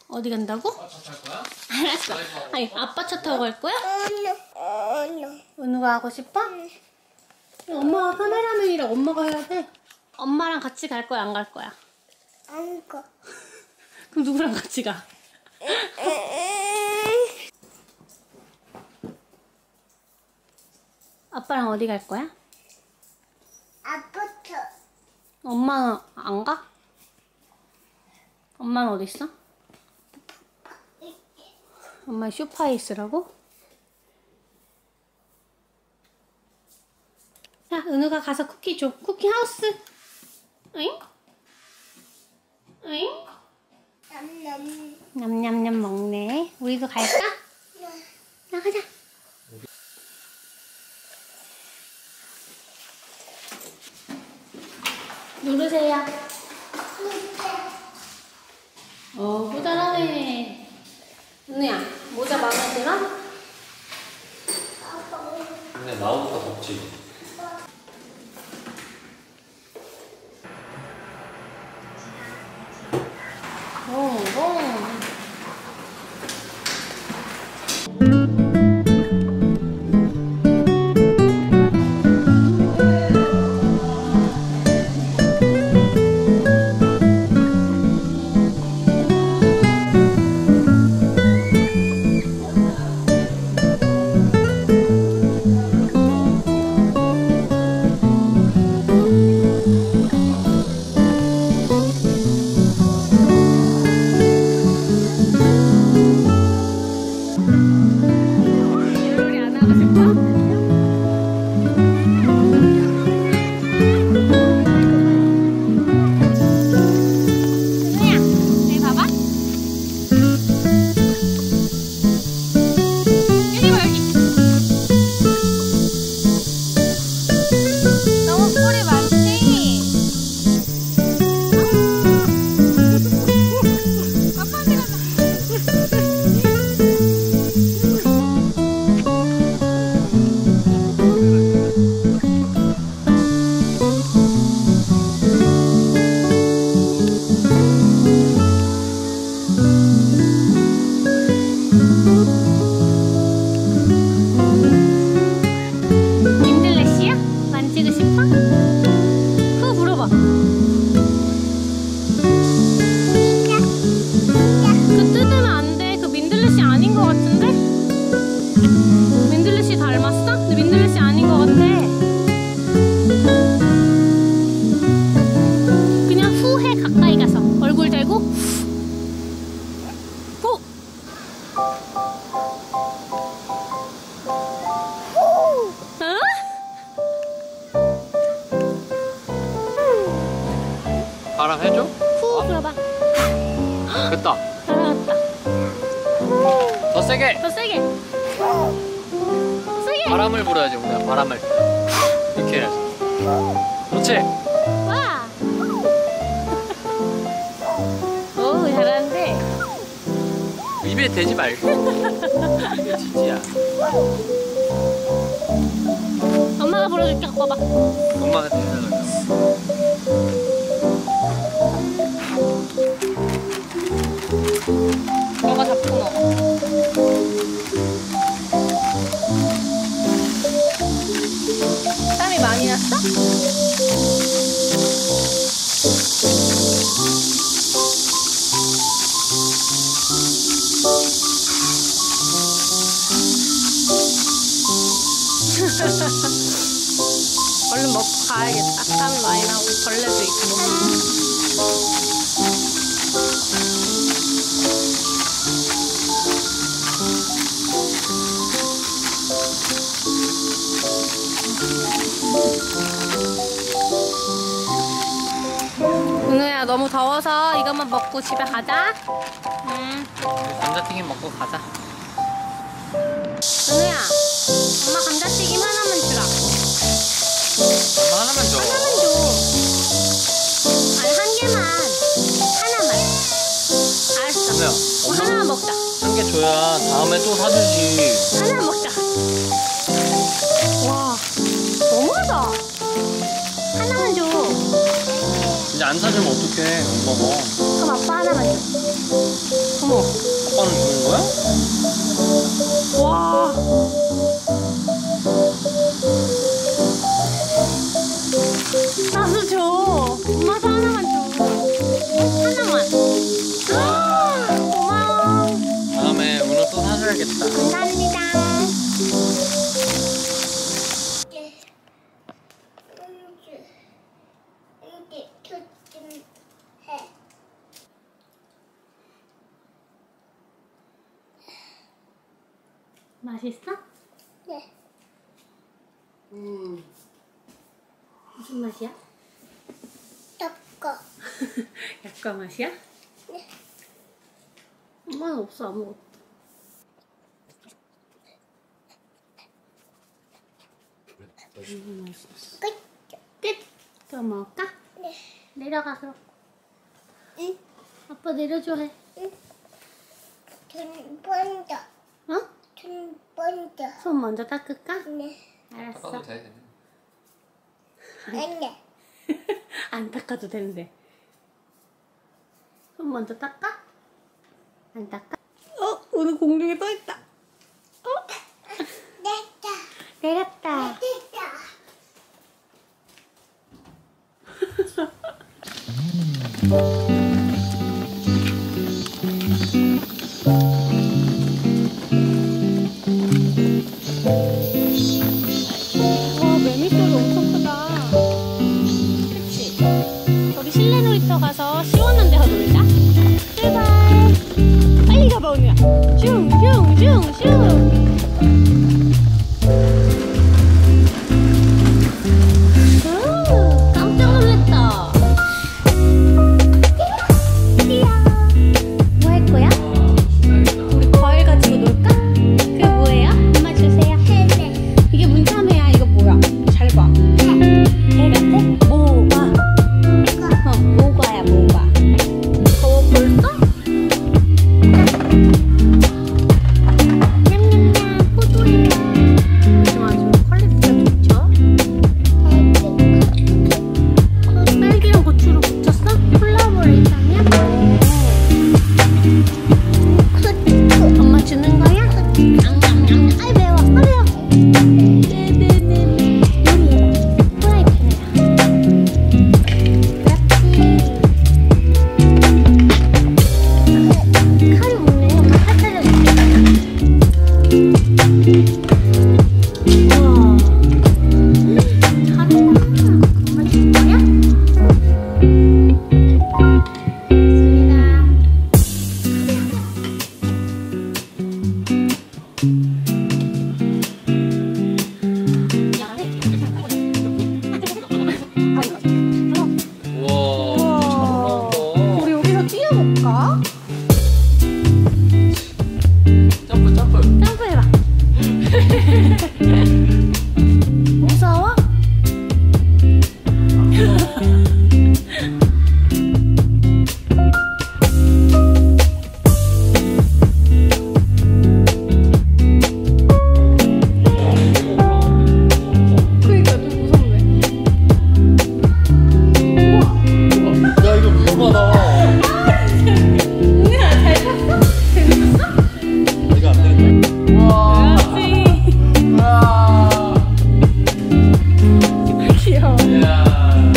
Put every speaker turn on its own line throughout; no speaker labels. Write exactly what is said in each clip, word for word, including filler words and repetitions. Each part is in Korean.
어디 간다고?
아빠 차 탈 거야?
알았어. 아니, 아빠 차 타고 갈 거야? 은우가 하고 싶어? 응. 엄마가 카메라맨이라 엄마가 해야 돼. 엄마랑 같이 갈 거야, 안 갈 거야?
안 가.
그럼 누구랑 같이 가? 아빠랑 어디 갈 거야?
아파트.
엄마는 안 가? 엄마는 어디 있어? 엄마 소파에 있으라고? 자, 은우가 가서 쿠키 줘. 쿠키 하우스. 어잉? 어잉?
냠냠.
냠냠냠 먹네. 우리도 갈까? 나가자. 누르세요. 어, 모자라네. 은우야, 모자 마음에 들어?
근데 나오니까 덥지.
롱롱.
바람 해줘?
후 불어봐.
됐다.
날아갔다.
더 세게.
더 세게. 세게.
바람을 불어야지 우리가. 바람을 이렇게 해야지. 그렇지.
와. 오, 잘하는데.
입에 대지 말고. 이게 지지야.
엄마가 불어줄게. 봐봐.
엄마가 대달라고.
너가 잡고 먹어. 땀이 많이 났어? 얼른 먹고 가야겠다. 땀이 많이 나고 벌레도 있고. 은우야, 너무 더워서 이것만 먹고 집에 가자. 응.
감자튀김 먹고 가자.
은우야, 엄마 감자튀김 하나만 주라.
엄마 하나만 줘.
하나만 줘. 아니, 한 개만. 하나만. 알았어.
은우야,
어, 하나만 먹자.
한 개 줘야 다음에 또 사주지.
하나만 먹자. 와, 너무하다. 하나만 줘.
이제 안 사주면 어떡해, 엄마가.
그럼 아빠 하나만 줘. 어머. 맛있어?
네.
음. 무슨 맛이야?
떡거.
약과 맛이야?
네.
엄마는 없어 아무것도. 음, 맛있어.
끝.
끝. 또 먹을까?
네.
내려가 그럼.
응.
아빠 내려줘 해.
응. 돈 번더.
어?
돈 번더.
손 먼저 닦을까?
네.
알았어.
닦아도 돼.
안 돼.
안 닦아도 되는데. 손 먼저 닦아? 안 닦아? 어? 오늘 공중에 떠 있다. 어?
됐다.
내렸다.
됐다.
와, 매미소리 엄청 크다. 그치? 우리 실내 놀이터 가서 시원한 데서 놀자. 출발! 빨리 가봐, 오늘야. 슝, 슝, 슝, 슝! 오, 깜짝 놀랐다. 이야. 뭐 할 거야? 우리 과일 가지고 놀까? 그게 뭐예요? 엄마 주세요.
헬멧.
이게 문참회야. 이거 뭐야? 잘 봐. 개 같아? 모과. 어, 모과야, 모과. 더워 벌써? 냠냠냠, 포도예요. 요즘 아주 퀄리티가 좋죠? 딸기랑 고추로 붙였어? 콜라보레이션이야? 엄마 주는 거야? 앙앙앙. 아이 매워. 아 매워. 네네네. 여기 프라이팬이야. 그렇지. 칼이 없네. 엄마 칼 잘라줄게. 우와. 잘한다. 엄마 줄 거야? 좋습니다.
우와.
우와.
잘
우리 여기서 뛰어볼까?
점프 점프.
점프해봐. 무서워? 그러니까 좀 무섭네. 우와.
야 이거 위험하다.
은혜야 잘 탔어? 재밌었어?
이거 안 되는데. 우와.
그렇지.
와.
귀여워.
야.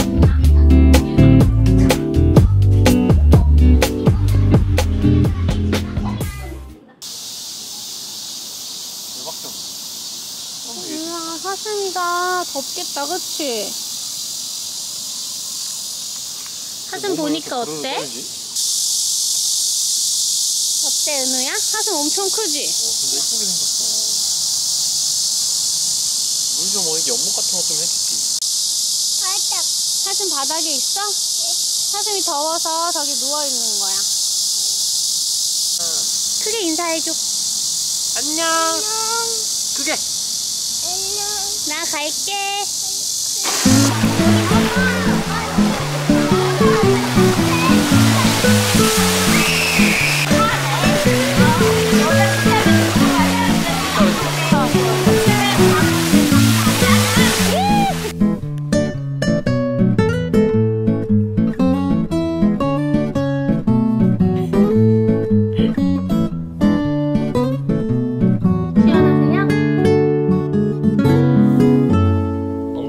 대박이다.
우와 사슴이다. 덥겠다 그치? 사슴 보니까 어때? 어때 은우야? 사슴 엄청 크지?
어, 근데 예쁘게 생겼어. 물 좀 어디 연못 같은 거 좀 해주지.
바닥.
사슴 바닥에 있어? 사슴이 더워서 저기 누워있는 거야. 크게 인사해줘.
안녕. 그게.
안녕.
나 갈게. 시원하세요?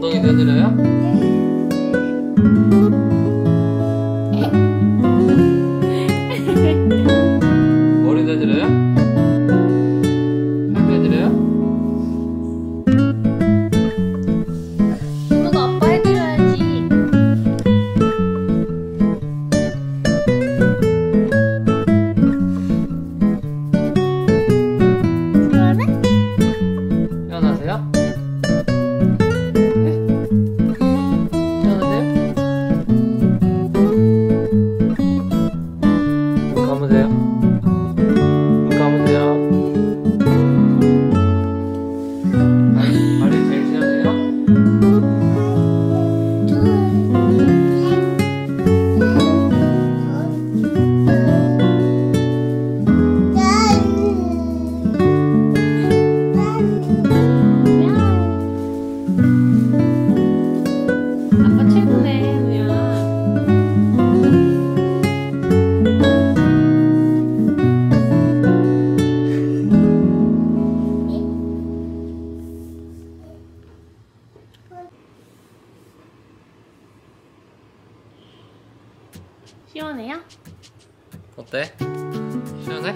시원해?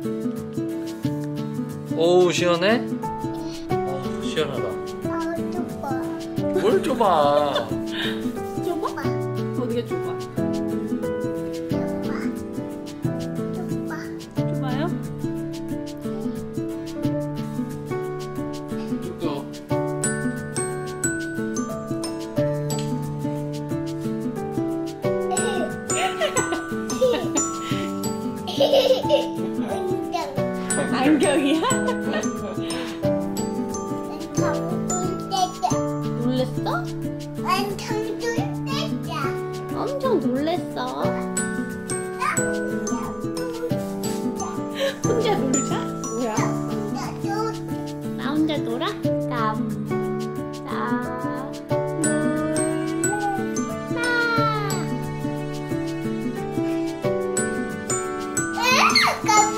오우 시원해? 어우 시원하다. 뭘 좁아?
좁아? 어디가 좁아? 좁아요?
좁고.
안경이야? 놀랬어? 엄청 놀랬어. 혼자 놀자? 뭐야? 나 혼자 놀아? 남, 나, 놀라.